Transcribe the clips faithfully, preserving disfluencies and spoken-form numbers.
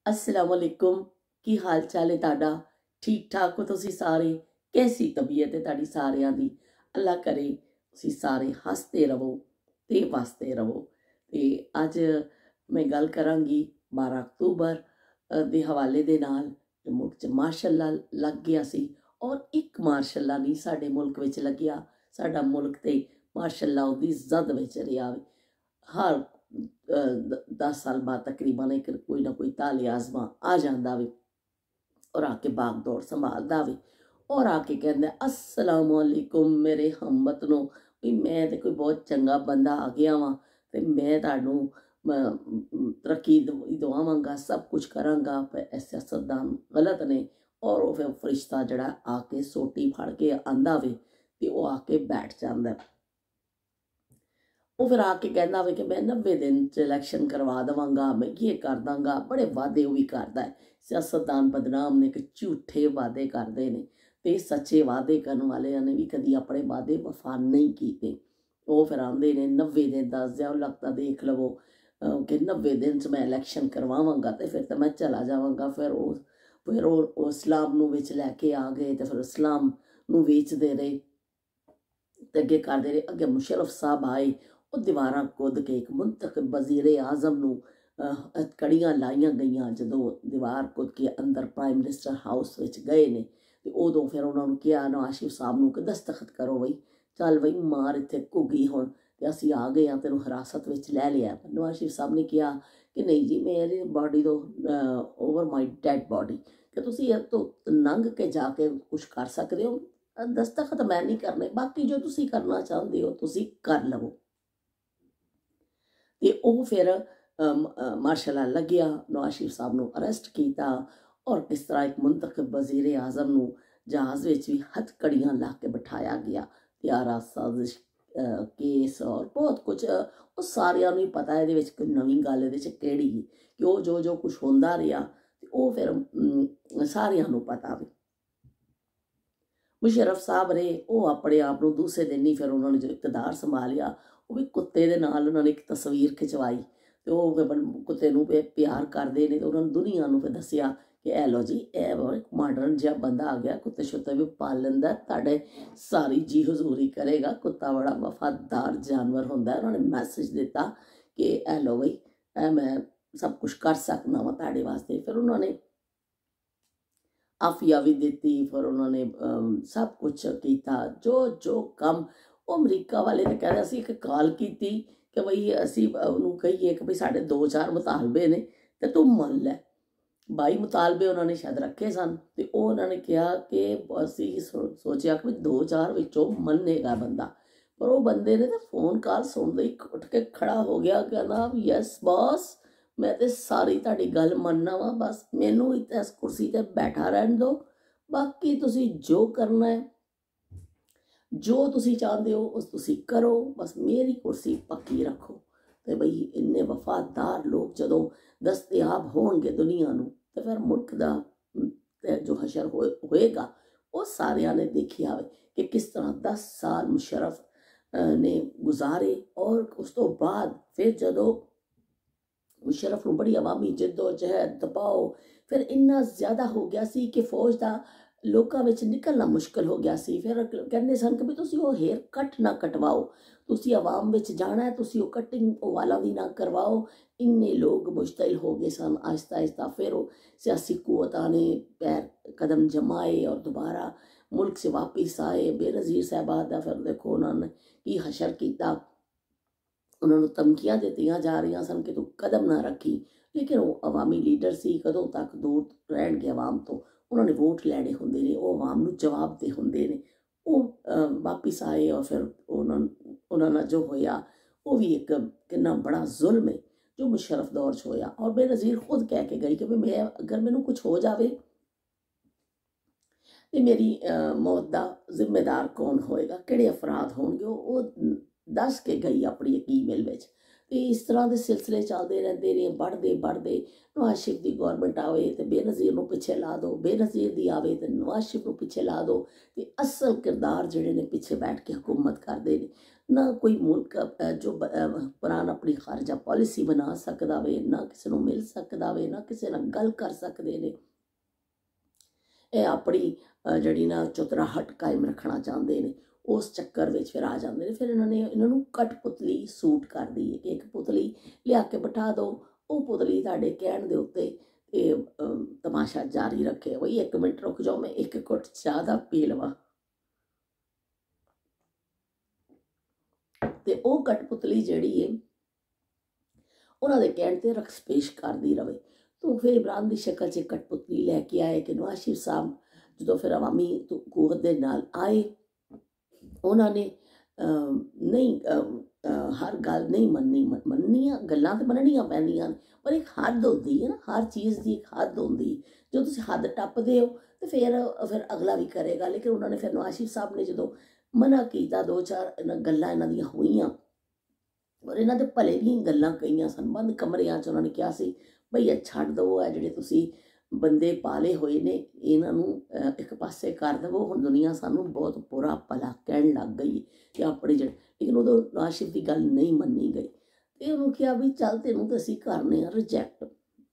अस्सलाम वालेकुम। की हाल चाल है ताड़ा? ठीक ठाक हो तुसी सारे? कैसी तबीयत है ताड़ी सारियां दी? अल्लाह करे तुसी सारे हसते रवो ते वसते रवो। ते अज मैं गल करांगी बारह अक्तूबर अ, दे हवाले दे नाल। ते मुल्क च मार्शल लग गया सी और एक मार्शल नहीं साडे मुल्क विच लग्या। साडा मुल्क ते मार्शल दी जद विच रिहा वे। हर अ, द- दस साल बाद तकरीबन एक कोई ना कोई ताले आजमा आ जाता वे और आके भाग दौड़ संभालदा वे और आके कहंदा अस्सलाम वालेकुम मेरे हमवतनों, भी मैं तो कोई बहुत चंगा बंदा आ गया वां ते मैं तुहानूं तरक्की दवावांगा, सब कुछ करांगा। पर ऐ सियासतदान गलत ने और वो फिर फरिश्ता जड़ा आके सोटी फड़ के आंदा वे ते वो आके बैठ जांदा है। वो फिर आके कहना वे कि मैं नब्बे दिन च इलैक्शन करवा देवांगा, मैं ये कर दांगा। बड़े वादे वो भी करता है। सियासतदान बदनाम ने कि झूठे वादे करते हैं तो सच्चे वादे करने वाले ने भी कभी अपने वादे वफा नहीं किए। वो फिर आते ने नब्बे दिन दस दिया लगता देख लवो कि नब्बे दिन च मैं इलैक्शन करवावांगा तो फिर तो मैं चला जावांगा। फिर वो फिर वो इस्लाम नूं विच लैके आ गए तो फिर इस्लाम नूं वेचदे रहे ते अगे करते रहे। अगे मुशर्रफ साहब आए वो दीवारां कुद के एक मुंतखब वजीरे आजम नूं अ, कड़ियां लाइयां गईयां। जदों दीवार कुद के अंदर प्राइम मिनिस्टर हाउस विच गए ने ते उदों फिर उन्होंने कहा नवाज शरीफ साहब नूं कि दस्तखत करो बई, चल बई मार इत्थे घुगी हुण ते असीं आ गए हाँ, तेनों हिरासत विच लै लिया। पर नवाज शरीफ साहब ने कहा कि नहीं जी, मेरी बॉडी तो ओवर माई डैड बॉडी कि तुसीं इह तो नंग के जाके कुछ कर सकते हो। दस्तखत मैं नहीं करने, बाकी जो तुसीं करना चाहते हो तुसीं कर लवो। ते ਉਹ फिर मार्शल लग्या, नवाज शरीफ साहब नूं अरेस्ट किया और किस तरह एक मुंतखब वजीरे आजम नूं जहाज़ विच भी हथकड़ियां ला के बिठाया गया। त्यारा साजिश केस और बहुत कुछ वो सारियां नूं ही पता है। ये कोई नवीं गल ये केड़ी कि वो जो जो कुछ होंदा रहा वो फिर सारियां नूं पता वे। मुशर्रफ साहब रहे वो अपने आप को दूसरे दिन ही फिर उन्होंने जो इकतदार संभालिया वो भी कुत्ते के नाल उन्होंने एक तस्वीर खिंचवाई तो वो फिर कुत्ते नूं प्यार करते हैं तो उन्होंने दुनिया नूं फिर दसिया कि ए लो जी ए मॉडर्न जिहा बंदा आ गया, कुत्ते शुत्ते भी पाल लैंदा, तुहाडे सारी जी हजूरी करेगा, कुत्ता बड़ा वफादार जानवर होंदा है। उन्होंने मैसेज दिता कि ए लो बई ए मैं सब कुछ कर सकना वा तुहाडे वास्ते। फिर उन्होंने आफिया भी दी, फिर उन्होंने अम, सब कुछ किया जो जो कम वो अमरीका वाले ने कहते असी एक कॉल की कि बई असी उन्होंने कहीए कि बई साढ़े दो चार मुतालबे ने तो तू मन लै। बाई मुतालबे उन्होंने शायद रखे सन तो उन्होंने कहा कि असी सो, सोचा कि दो चार विचों मनेगा बंदा। पर वो बंदे ने तो फोन कॉल सुनते ही उठ के खड़ा हो गया, कहना यस बॉस मैं तो सारी तुहाडी गल मनना वा, बस मैनू इस कुर्सी ते बैठा रहन दो, बाकी तुसी जो करना है जो तुसी चाहते हो उस तुसी करो, बस मेरी कुर्सी पक्की रखो। तो बई इन्ने वफादार लोग जदों दस्तयाब होणगे दुनिया नूं तो फिर मुल्क दा ते जो हशर हो होएगा वो सारियां ने देखिया वे कि किस तरह दस साल मुशर्रफ ने गुजारे और उस तो बाद फिर जदों मुशर्रफ नूं बड़ी अवामी जिद्दोजहद दबाओ फिर इन्ना ज़्यादा हो गया सी कि फौज का लोगों विच निकलना मुश्किल हो गया सी। फिर कहंदे सन कि भी तुसीं वो हेयर कट ना कटवाओ, तुसीं अवाम विच जाना है, तुसीं वो कटिंग वाला भी ना करवाओ। इन्ने लोग मुश्तइल हो गए सन आहिस्ता आहिस्ता। फिर वो सियासी कुव्वतां ने पैर कदम जमाए और दोबारा मुल्क से वापस आए। बेनज़ीर साहबा दा फिर देखो उन्होंने की हशर किया, उन्होंने धमकियां दित्तियां जा रही सन कि तू कदम ना रखी, लेकिन वो अवामी लीडर सी, कदों तक दूर रहणगे अवाम तो। उन्होंने वोट लैने होंदे ने, वो अवाम नूं जवाब दे होंदे ने। वो वापिस आए और फिर उन्होंने उन्होंने जो होया वो भी एक कितना बड़ा जुल्म है जो मुशर्रफ दौर च होया। और बेनज़ीर खुद कह के गई कि भी मैं अगर मैनू कुछ हो जाए तो मेरी मौत का जिम्मेदार कौन होएगा, किहड़े अपराध होणगे, वो दस के गई अपनी एक ईमेल में। ਤੇ ਇਸ ਤਰ੍ਹਾਂ ਦੇ ਸਿਲਸਿਲੇ ਚੱਲਦੇ ਰਹਿੰਦੇ ਨੇ, बढ़ते बढ़ते नवाज शरीफ की गौरमेंट आवे तो बेनज़ीर नूं पिछे ला दो, बेनज़ीर दी आवे तो नवाज शरीफ नूं पिछे ला दो, ते असल किरदार जिहड़े ने पिछे बैठ के हुकूमत करते हैं। ना कोई मुल्क जो पुराना अपनी खारजा पॉलिसी बना सकता वे, ना किसी नूं मिल सकता वे, ना किसी नाल गल कर सकते हैं। ये अपनी जिहड़ी ना चुतराहट कायम रखना चाहते हैं, उस चक्कर में फिर आ जाते हैं। फिर इन्होंने इन्होंने कठपुतली सूट कर दी है कि एक पुतली लिया के बिठा दो, वो पुतली तुहाडे कहण दे उत्ते ते तमाशा जारी रखे, बई एक मिनट रुक जाओ मैं एक घुट चाह दा पी लवां, ते वो कठपुतली जिहड़ी है उन्हां दे कहण ते रक्स पेश करदी रहे। तो फिर इमरान की शक्ल च कठपुतली लैके आए कि नवाज शरीफ साहब जो फिर अवामी कुवत दे नाल आए, उन्होंने नहीं हर गल नहीं मननी, मननियां गल्लां ते मननियां पैंदियां, पर एक हद होंदी है ना, हर चीज़ की एक हद होंदी। जो तुसीं हद टप्पदे हो तो फिर फिर अगला भी करेगा। लेकिन उन्होंने फिर नवाज शरीफ साहब ने जो मना किया, दो चार गल्लां इन्हां दियां होईयां और इन्हां दे भले दी गल्लां कईयां सन। बंद कमरियां च उन्होंने कहा सी भई ये छड्ड दो, है जिहड़े तुसीं बंदे पाले हुए ने इन्हों एक पासे कर दवो, हुण दुनिया सानू बहुत बुरा भला कहन लग गई कि अपने जड़े। लेकिन उदों नवाज शरीफ की गल नहीं मनी गई, तो उन्होंने कहा भी चल तेनों तो असीं करने आ रिजैक्ट।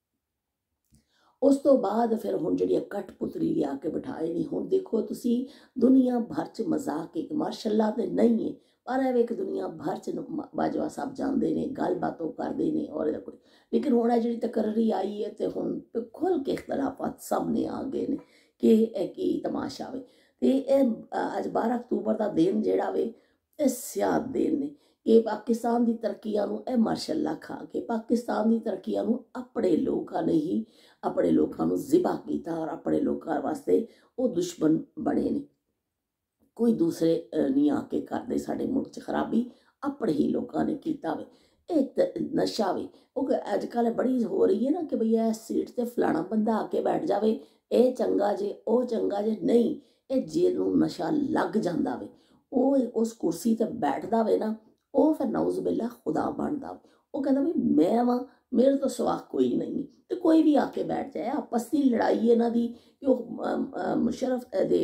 उस तो बाद फिर हुण जिहड़ी कठपुतली लिया के बिठाए नहीं। हुण देखो तुसीं दुनिया भर च मजाक एक माशाअल्लाह ते नहीं है, पर है एक दुनिया भर च बाजवा साहब जाते हैं, गल बातों करते हैं और कोई। लेकिन हुण जी तकर्री आई है तो हुण खुल के इख्तलाफात सामने आ गए हैं कि यह की तमाशा वे। तो अज बारह अक्तूबर का दिन जिहड़ा वे ये सियाद दिन ने कि पाकिस्तान की तरक्कियां नूं ए माशाअल्लाह खा के पाकिस्तान की तरक्कियां नूं अपने लोगों ने ही अपने लोगों नूं ज़िबा किया और अपने लोगों वास्ते वो दुश्मन बने ने। कोई दूसरे नहीं आके करते साडे मुल्क च खराबी, अपने ही लोगों ने किया वे। एक नशा वे वो अजकल बड़ी हो रही है ना कि भई इस सीट से फलाना बंदा आके बैठ जाए, ये चंगा जे वो चंगा जे, नहीं ये जेनू नशा लग जाता वे वो उस कुर्सी ते बैठदा वे ना, वो फिर नौज़ बिल्ला खुदा बनता वे। वो कहता भी मैं वां, मेरे तो सवा कोई नहीं, तो कोई भी आके बैठ जाए। आपस की लड़ाई इन्हां दी कि मुशर्रफ दे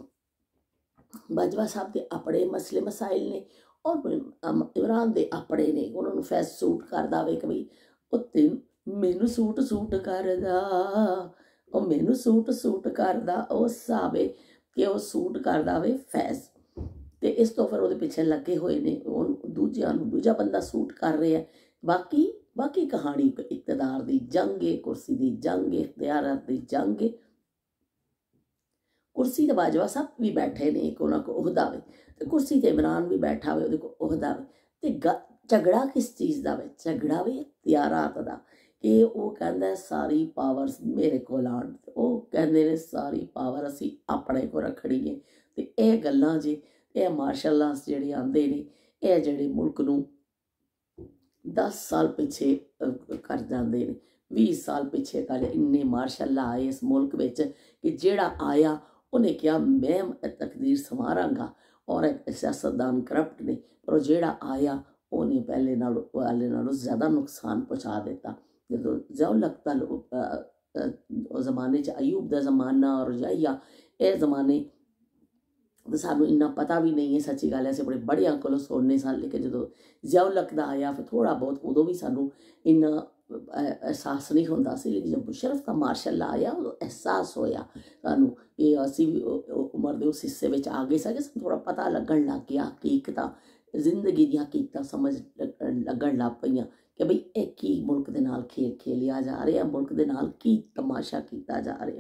बाजवा साहब के अपने मसले मसाइल ने और इमरान के अपने ने, उन्होंने फैस सूट करदा वे कि बई ओ तेन मैनू सूट सूट करदा, ओ मैनू सूट सूट करदा, उस हिसाब है कि वह सूट करदा वे फैस। तो इस तो फिर वो पिछे लगे हुए ने, दूजिया दूजा बंदा सूट कर रहा है। बाकी बाकी कहानी इकतदार की जंग है, कुर्सी की जंग है, इख्तियारात की जंग है। कुर्सी तो बाजवा साहब भी बैठे ने, एक उन्होंने को ओहदा वे, तो कुर्सी ते इमरान भी बैठा हुए, वो ओहदा वे। तो झगड़ा किस चीज़ का वे? झगड़ा वे इख्तियारात का कि वो कहता सारी पावर मेरे को आन, वो कहते ने सारी पावर असी अपने को रखनी है। तो यह गल्लां जे ये माशाअल्लाह जिहड़े आंदे ने, यह जिहड़े मुल्क नूं दस साल पिछे कर जाते हैं, बीस साल पिछे कर इन्ने माशाअल्लाह आए इस मुल्क में कि जिहड़ा आया उन्हें कहा मैं तकदीर संवारांगा और सियासतदान करप्ट ने, पर जिहड़ा आया उन्हें पहले नालों वाले नालों ज़्यादा नुकसान पहुँचा दिता। जो जो लगता जमाने च अयूब का जमाना और जाइया यह जमाने तो सानू इन्ना पता भी नहीं है, सच्ची गल है असीं अपने बड़ियां कोलों सुनने सन। लेकिन जो ज़ियाउल-हक दा आया फिर थोड़ा बहुत उदों भी सानू इन्ना एहसास नहीं होंदा सी। लेकिन जब मुशर्रफ का मार्शल आया उदों एहसास होया सानू कि असीं भी उमर दे उस हिस्से विच आ गए सां, थोड़ा पता लगन लग गया हकीकतां जिंदगी दी हकीकतां समझ लगन लग पईयां कि बई ये की मुल्क दे नाल खेल खेलिया जा रहा, मुल्क दे नाल की तमाशा कीता जा रहा।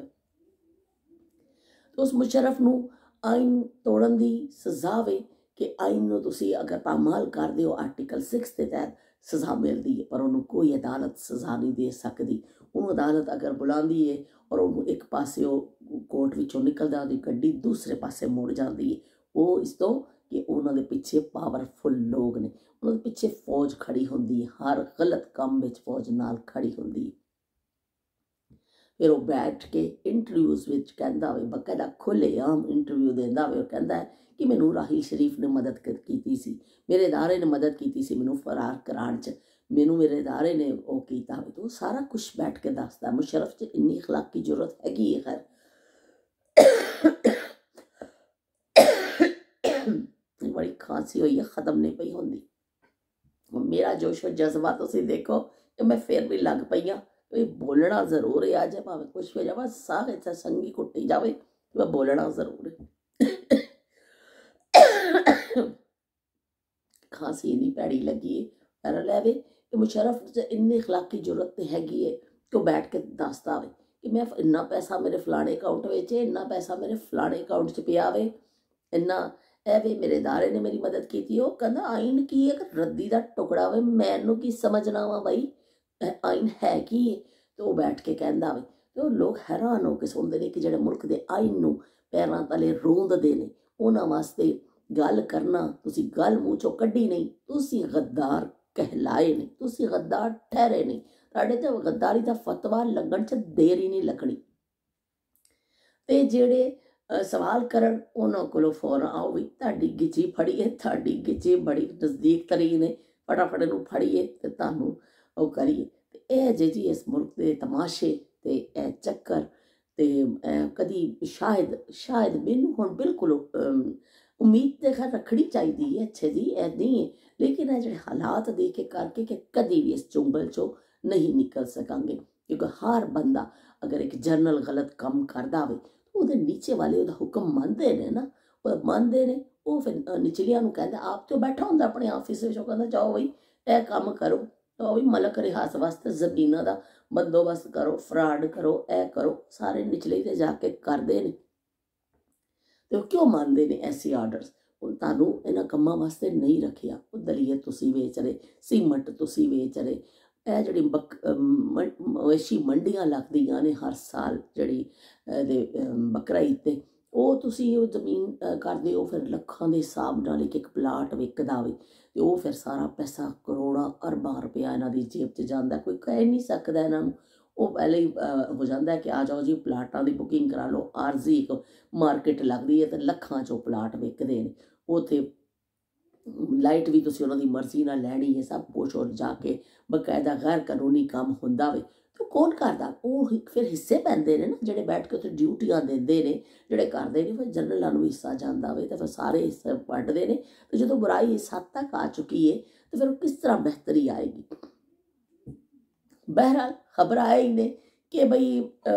तो उस मुशर्रफ नूं आइन तोड़न की सज़ा वे कि आइन नूं तुसीं अगर पामाल कर दो आर्टिकल सिक्स के तहत सज़ा मिलती है, पर उन्होंने कोई अदालत सज़ा नहीं दे सकती। उन्होंने अदालत अगर बुलाती है और उन्होंने एक पासे कोर्ट विचों निकलदा उहदी गड्डी दूसरे पासे मुड़ जाती है, वो इस तो कि उन्होंने पिछे पावरफुल लोग ने, उन्होंने पिछे फौज खड़ी होंदी है, हर गलत काम में फौज नाल खड़ी होंदी है। फिर वो बैठ के इंटरव्यूज़ विच कहंदा वे, बकायदा खुलेआम इंटरव्यू देंदा वे और कहंदा है कि मैनू राहिल शरीफ ने मदद की सी, मेरे इदारे ने मदद की सी मैनू फरार कराने च, मैनू मेरे इदारे ने वो किया होवे, तो वो सारा कुछ बैठ के दसदा। मुशर्रफ च इन्नी अखलाकी जरूरत हैगी है। खैर बड़ी खांसी हुई है, खत्म नहीं पई होंदी। मेरा जोशो जज्बा तुसी देखो कि मैं फिर भी लग पई हाँ, तो बोलना जरूर है। अज भावें कुछ हो जाए, साह इतना संगी कुटी जाए, मैं बोलना जरूर है। खांसी इन्नी भैड़ी लगी है, पर लैवे कि मुशर्रफ च इन्नी अखलाकी जरूरत हैगी है कि वह बैठ के दसदा वे कि मैं इन्ना पैसा मेरे फलाने अकाउंट में, इन्ना पैसा मेरे फलाने अकाउंट च पिया वे, इन्ना ए वे मेरे दारे ने मेरी मदद की। वो कहता आइन की एक रद्दी का टुकड़ा वे, मैनू की समझना वा बई आइन है की है। तो वह बैठ के कहता वे, तो लोग हैरान हो के सुनते हैं कि जो मुल्क के आइन नू पैरों तले रोंदते हैं, उन्होंने वास्ते गल करना, तुसी गल मूँह चो कड्डी नहीं, तुसी गद्दार कहलाए नहीं, तुसी गद्दार ठहरे नहीं। तुहाडे ते गद्दारी का फतवा लगन च देर ही नहीं लगनी। ते जेड़े सवाल करन उन्होंने को फौरन आओ भी तुहाडी गिची फड़ीए, तुहाडी गिची बड़ी नज़दीक तरीन है, फटाफट नूं फड़ीए ते तुहानूं ओह करिए। ते इह जे जी इस मुल्क के तमाशे ते इह चक्कर ते कदी शायद शायद मैनूं हुण बिल्कुल उम्मीद तो खैर रखनी चाहिए है, अच्छे जी ऐ नहीं है, लेकिन ये जो हालात देख के करके कि कभी भी इस चुंगल चो नहीं निकल सकांगे। क्योंकि हर बंदा अगर एक जर्नल गलत काम करता हो तो वो नीचे वाले वो हुक्म मानते हैं ना, वो मानते हैं, वो फिर निचलिया कहता आप तो बैठा होंगे अपने ऑफिस में, कहता जाओ बई यह काम करो, तो बी मलक रिहास वास्ते जमीनों का बंदोबस्त करो, फ्रॉड करो, ए करो, सारे निचले तो जाके करते हैं। तो क्यों मानते हैं ऐसे आर्डरस? तुहानूं इन्हां कम्मां वास्ते नहीं रखिया। दलीए तुसी बेच रहे, सीमट तुसी बेच रहे, यह जी बक मवेशी मंडियां लगदियां ने हर साल जी बकरा ईद, वो तुसी जमीन करते हो, फिर लखां के हिसाब नाल एक एक प्लाट विकदा वे, तो वो फिर सारा पैसा करोड़ां अरबां रुपया इन्हां दी जेब च जांदा। कोई कह नहीं सकता इन्हां नूं, वो पहले ही हो जाता है कि आ जाओ जी प्लाटां की बुकिंग करा लो, आरजी एक मार्केट लगती है तो लखां चो प्लाट विकते हैं। उत्थे लाइट भी तुसीं उन्हां दी मर्जी नाल लैनी है, सब कुछ, और जाके बकायदा गैर कानूनी काम हुंदा वे तो कौन करदा? वो फिर हिस्से पैंदे ने ना, जिहड़े बैठ के उत्थे ड्यूटियां देंदे ने, जिहड़े करदे ने, फिर जनरलां नूं हिस्सा जांदा वे तो फिर सारे हिस्से वंडदे ने। तो जो बुराई इस हद तक आ चुकी है तो फिर किस तरह बेहतरी आएगी? बहरहाल खबर आए ही ने कि बई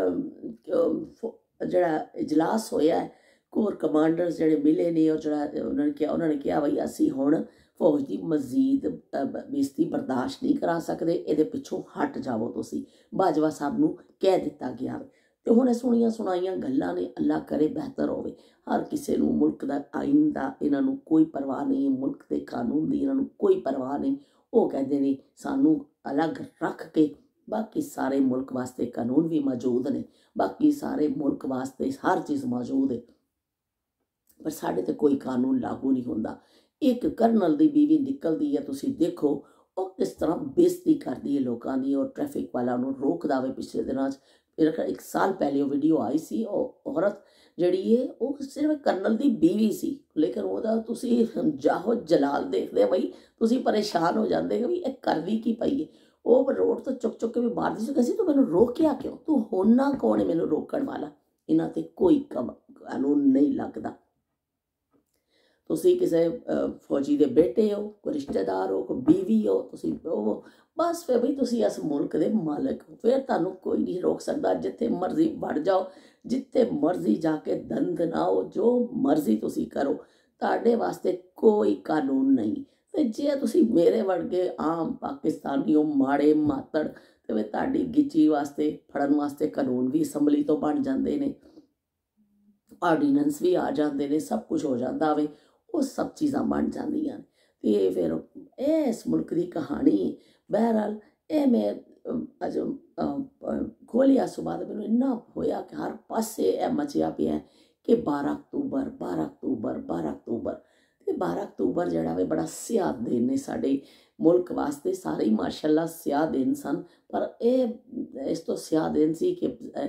जड़ा इजलास होया है, कोर कमांडर्स जड़े मिले ने, और जड़ा उन्होंने क्या उन्होंने कहा बई असी हुण फौज की मजीद बेइज्जती बर्दाश्त नहीं करा सकते, ये पिछों हट जावो तुसी, बाजवा साहब नूं कह दिता गया। तो हुण सुनिया सुनाइया गल्लां ने, अल्लाह करे बेहतर होवे। हर किसी नूं मुल्क दा आइन दा इन्हां नूं कोई परवाह नहीं, मुल्क के कानून दी इन्हां नूं कोई परवाह नहीं। वो कहते हैं सानू अलग रख के बाकी सारे मुल्क वास्ते कानून भी मौजूद ने, बाकी सारे मुल्क वास्ते हर चीज़ मौजूद है, पर साढ़े ते कोई कानून लागू नहीं होंदा। एक कर्नल की बीवी निकलती है, तुसी देखो वो किस तरह बेइज्जती करती है लोगों की, और ट्रैफिक वाला उन्होंने रोकदा वे। पिछले दिनों मेरे एक साल पहले वो वीडियो आई सी, और औरत जड़ी है वो सिर्फ कर्नल की बीवी सी, लेकिन वह तुसी जाहो जलाल देखते बई तुसी परेशान हो जाते कि एक करदी की पई है। वो रोड तो चुक चुक के भी मारती सी, कहती तू मैनू रोकिया क्यों, तू होना कौन है मैनू रोकण वाला? इन्हां ते कोई कानून नहीं लगता। तुसी किसी फौजी के बेटे हो, कोई रिश्तेदार हो, कोई बीवी हो, तुसी हो, बस फिर बई तुसी इस मुल्क के मालिक हो, फिर तुहानू कोई नहीं रोक सकता। जिथे मर्जी बढ़ जाओ, जिथे मर्जी जाके दंद नाओ, जो मर्जी तुसी करो, तुहाडे वास्ते कोई कानून नहीं। तो जे तुसी मेरे वर्गे आम पाकिस्तानी हो, माड़े मातड़, तो फिर तुहाडी गिची वास्ते फड़न वास्ते कानून भी असैंबली तो बन जाते हैं, आर्डीनेंस भी आ जाते हैं, सब कुछ हो जाता वे, वो सब चीज़ां बन जांदियां। ते फिर यह इस मुल्क की कहानी। बहरहाल ये मैं अज खोलिया सुबह मैनू इन्ना होया कि हर पासे यह मचिया पिया कि बारह अक्तूबर बारह अक्तूबर बारह अक्तूबर ते बारह अक्तूबर जड़ा वे बड़ा स्याह दिन ने साडे मुल्क वास्ते, सारे ही माशाअल्लाह स्याह दिन सन, पर यह इस तो स्याह दिन सी कि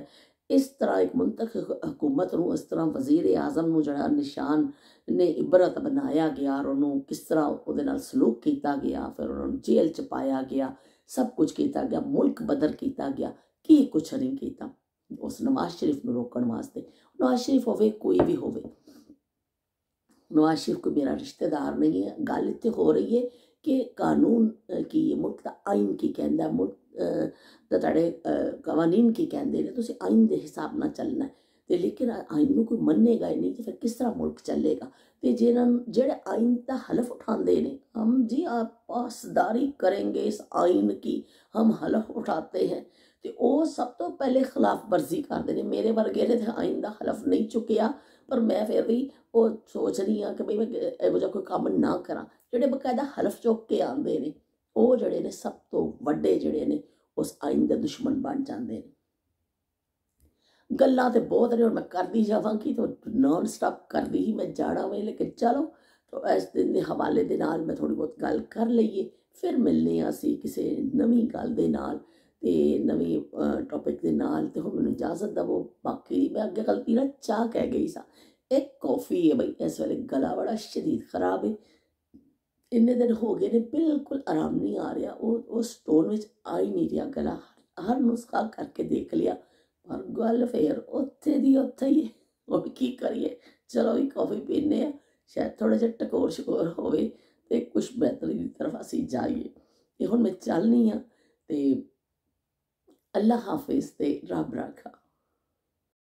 इस तरह एक मुंतख हुकूमत नूं इस तरह वज़ीर आज़म नूं जिहड़ा निशान ने इबरत बनाया गया और उन्होंने किस तरह उहदे नाल सलूक किया गया, फिर उन्होंने जेल च पाया गया, सब कुछ किया गया, मुल्क बदर किया गया, की कुछ नहीं किया उस नवाज शरीफ नूं रोकण वास्ते। नवाज शरीफ होवे कोई भी होवे, नवाज शरीफ कोई मेरा रिश्तेदार नहीं है। गल इत्थे हो रही है कि कानून की मुल्क का आइन की कहता, मुल्क दा तुहाडे कवानीन की कहते हैं, तुसीं आइन के हिसाब नाल चलना है। तो लेकिन आइन नूं कोई मन्नेगा ही नहीं तो फिर किस तरह मुल्क चलेगा। तो जिन्हां जेहड़े आइन का हलफ उठाते हैं, हम जी आप पासदारी करेंगे इस आइन की, हम हलफ उठाते हैं, तो वह सब तो पहले खिलाफ वर्जी करते हैं। मेरे वर्गे ने तो आइन का हलफ नहीं चुकिया, पर मैं फिर भी वो सोच रही हाँ कि बई मैं इहो जिहा कोई काम ना करा। जिहड़े बकायदा हलफ चुक के आते हैं वो जिहड़े ने सब तो वड्डे जिहड़े ने उस आइन के दुश्मन बन जाते हैं। गल्लां तो बहुत ने, मैं करती जावांगी तो नॉन स्टॉप करती ही मैं जाना वे, लेकिन चलो तो इस दिन के हवाले दे नाल मैं थोड़ी बहुत गल कर लईए, फिर मिलने असीं किसी नवीं गल दे नाल ते नवीं टॉपिक दे नाल। ते हुण मैनूं इजाजत दवो, बाकी मैं अगे गलती ना चाह कह गई सा, एक कॉफ़ी है बई इस वेले गला बड़ा शदीद खराब है, इन्ने दिन हो गए ने बिल्कुल आराम नहीं आ रहा, वो उस टोन में आ ही नहीं रहा गला। हर नुस्खा करके देख लिया पर गल फिर उत्थे दी उत्थे ही है। हुण की करिए, चलो भी कॉफ़ी पीने आ, शायद थोड़ा जिहा टकोर शकोर होवे ते कुछ बेहतरी की तरफ असीं जाइए। ते हुण मैं चलनी हाँ ते अल्लाह हाफिज़ ते रब राखा।